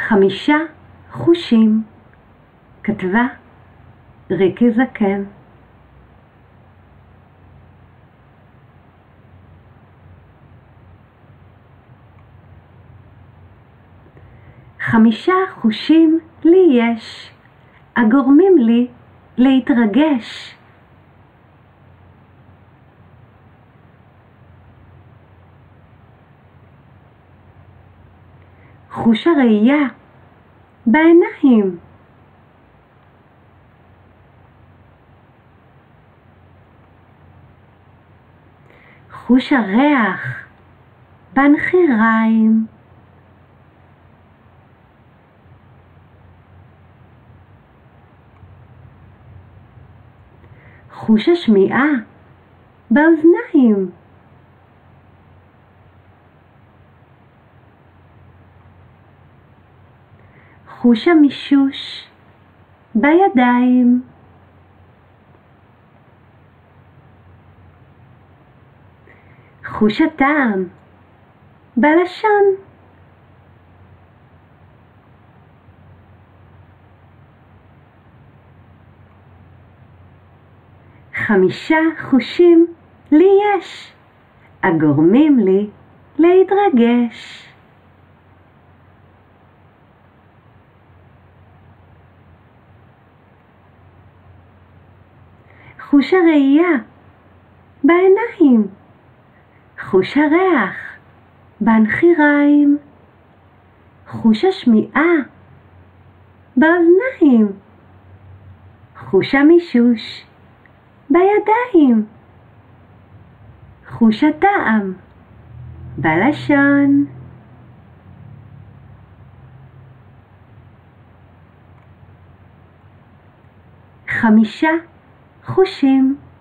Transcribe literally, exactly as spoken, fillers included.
חמישה חושים, כתבה ריקי זקן. חמישה חושים לי יש, הגורמים לי להתרגש. חוש הראייה בעיניים, חוש הריח בנחיריים, חוש השמיעה באוזניים, חוש המישוש בידיים, חוש הטעם בלשון, חמישה חושים לי יש, הגורמים לי להתרגש. חוש הראייה בעיניים, חוש הריח בנחיריים, חוש השמיעה באוזניים, חוש המישוש בידיים, חוש הטעם בלשון. חמישה חושים.